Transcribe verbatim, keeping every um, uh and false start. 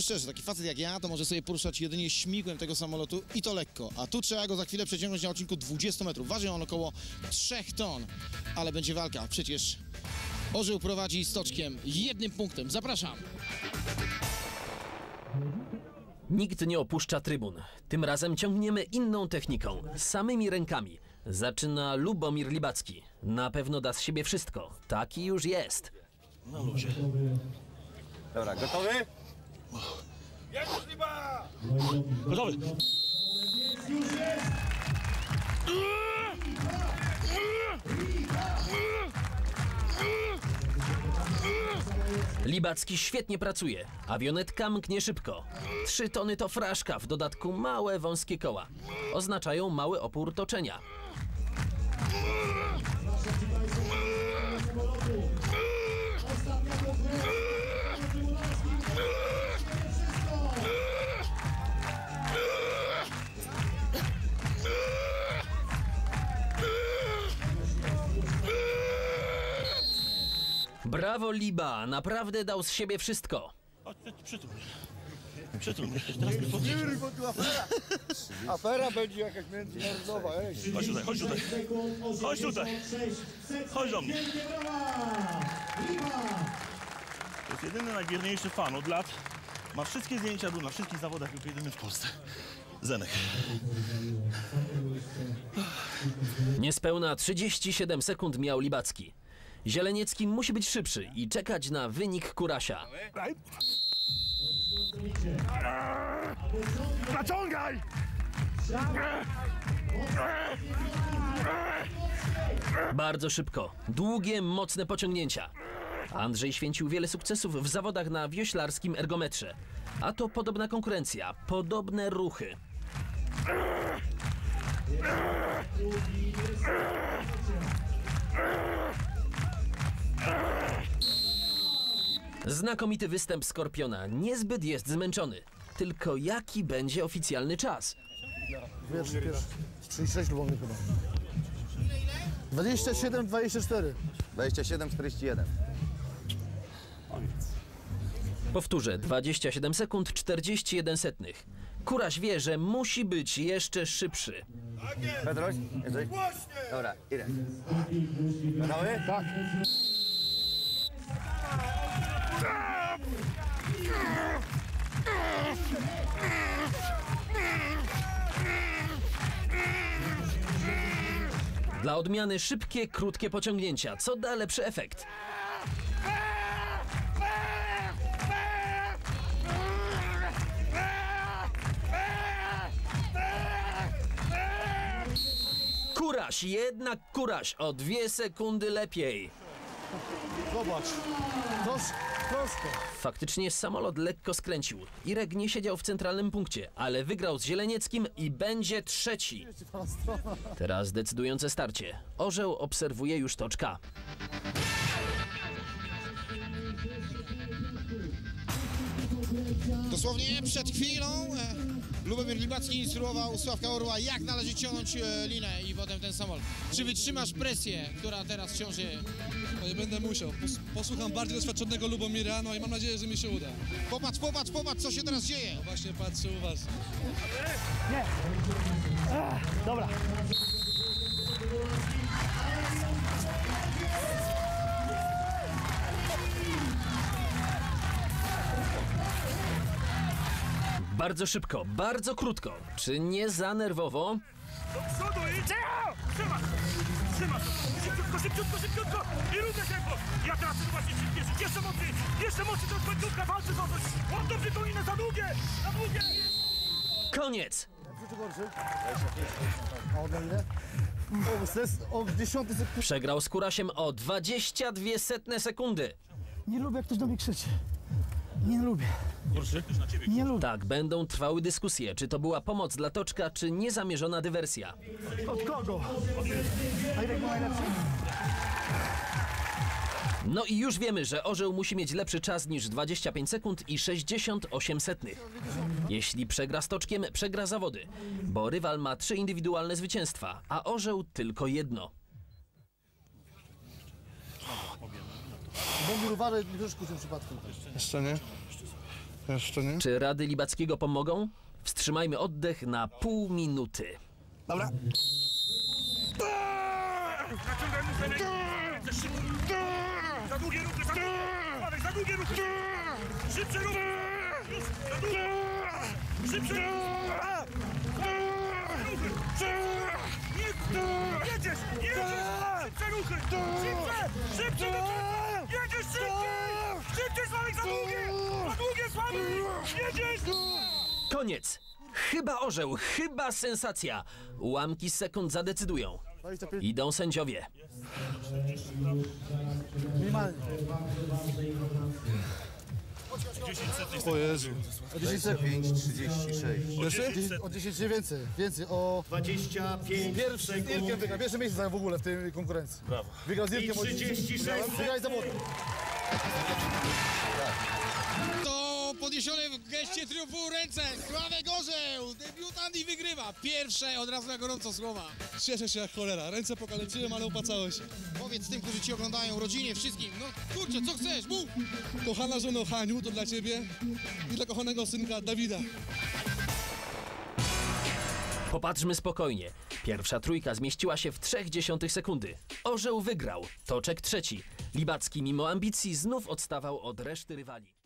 szczerze, taki facet jak ja to może sobie poruszać jedynie śmigłem tego samolotu i to lekko, a tu trzeba go za chwilę przeciągnąć na odcinku dwudziestu metrów. Waży on około trzech ton, ale będzie walka. Przecież Orzeł prowadzi z Toczkiem jednym punktem. Zapraszam. Nikt nie opuszcza trybun. Tym razem ciągniemy inną techniką, samymi rękami. Zaczyna Lubomir Libacki. Na pewno da z siebie wszystko. Taki już jest. Na luzie. Dobra, gotowy? Jedziesz, Liba! Gotowy. Libacki świetnie pracuje. Awionetka mknie szybko. Trzy tony to fraszka, w dodatku małe, wąskie koła. Oznaczają mały opór toczenia. Brawo, Liba, naprawdę dał z siebie wszystko. Chodź, przytul mnie. Przytul mnie. Teraz mnie podnieś. Bo tu afera. Afera będzie jakaś międzynarodowa, ej. Chodź tutaj, chodź tutaj. Chodź tutaj. Chodź do mnie. To jest jedyny najwierniejszy fan od lat. Ma wszystkie zdjęcia, był na wszystkich zawodach, tylko jedyny w Polsce. Zenek. Niespełna trzydzieści siedem sekund miał Libacki. Zieleniecki musi być szybszy i czekać na wynik Kurasia. Naciągaj! Bardzo szybko. Długie, mocne pociągnięcia. Andrzej święcił wiele sukcesów w zawodach na wioślarskim ergometrze. A to podobna konkurencja, podobne ruchy. Znakomity występ Skorpiona. Niezbyt jest zmęczony. Tylko jaki będzie oficjalny czas? Pierwszy, pierwszy. trzydzieści sześć Lubomir chyba. dwadzieścia siedem dwadzieścia cztery. dwadzieścia siedem czterdzieści jeden. Powtórzę, dwadzieścia siedem sekund czterdzieści jeden setnych. Kuraś wie, że musi być jeszcze szybszy. Pedroś, jesteś? Dobra, idę. Gotowy? Tak. Dla odmiany szybkie, krótkie pociągnięcia. Co da lepszy efekt? Kuraś, jednak Kuraś o dwie sekundy lepiej. Zobacz. Tros, troszkę. Faktycznie samolot lekko skręcił. Irek nie siedział w centralnym punkcie, ale wygrał z Zielenieckim i będzie trzeci. Teraz decydujące starcie. Orzeł obserwuje już Toczka. Dosłownie przed chwilą e, Lubomir Libacki instruował Sławka Orła, jak należy ciągnąć e, linę i potem ten samolot. Czy wytrzymasz presję, która teraz ciąży? No nie będę musiał. Pos posłucham bardziej doświadczonego Lubomira, no i mam nadzieję, że mi się uda. Popatrz, popatrz, popatrz, co się teraz dzieje. No właśnie patrzę u was. Dobra. Bardzo szybko, bardzo krótko. Czy nie za nerwowo? Do przodu i... Trzymasz! Trzymasz! Szybciutko, szybciutko, szybciutko! I równe tempo! Ja teraz chcę właśnie przyspieszyć. Jeszcze mocniej! Jeszcze mocniej, to jest końcówka, walczy o coś! On dobrze to inne, za długie! Za długie! Koniec! A ode mnie? O, to jest o dziesiąty sekund. Przegrał z Kurasiem o dwadzieścia dwie setne sekundy. Nie lubię, jak ktoś do mnie krzyczy. Nie lubię. Gorszy? Na ciebie. Nie lubię. Tak, będą trwały dyskusje, czy to była pomoc dla Toczka, czy niezamierzona dywersja. Od kogo? A Irek ma najlepszy? No i już wiemy, że Orzeł musi mieć lepszy czas niż dwadzieścia pięć sekund i sześćdziesiąt osiem setnych. Jeśli przegra z Toczkiem, przegra zawody, bo rywal ma trzy indywidualne zwycięstwa, a Orzeł tylko jedno. Bombir, uważaj, nie wyszkuj tym przypadkiem. Jeszcze nie? Jeszcze nie. Czy rady Libackiego pomogą? Wstrzymajmy oddech na pół minuty. Dobra. Naciągaj mu sobie. Za szybko. Za długie ruchy, za długie. Sławek, za długie ruchy. Szybsze ruchy. Już, za długie. Szybsze ruchy. Nie, jedziesz, jedziesz. Szybsze ruchy. Szybsze, szybsze ruchy. Jedziesz szybciej. Szybciej, Sławek, za długie. Za długie, Sławek. Jedziesz. Koniec! Chyba orzeł, chyba sensacja. Ułamki sekund zadecydują. dwadzieścia pięć. Idą sędziowie. Minimalnie. O Jezu. O dziesięć sekund. pięć trzydzieści sześć. Jeszcze? O dziesięć nie więcej. Więcej. O dwadzieścia pięć pierwszy z Irkiem wygrał. Pierwsze miejsce zajął w ogóle w tej konkurencji. Brawo. Wygrał z Irkiem. o trzydzieści sześć. Wygrał zawody. To podniesione w geście triumfu ręce. Sławek Orzeł, debiutant i wygrywa. Pierwsze od razu na gorąco słowa. Cieszę się jak cholera. Ręce pokaleczyłem, ale opłacało się. Powiedz tym, którzy ci oglądają, rodzinie, wszystkim. No kurczę, co chcesz, mów. Kochana żono Haniu, to dla ciebie i dla kochanego synka Dawida. Popatrzmy spokojnie. Pierwsza trójka zmieściła się w trzech dziesiątych sekundy. Orzeł wygrał. Toczek trzeci. Libacki mimo ambicji znów odstawał od reszty rywali.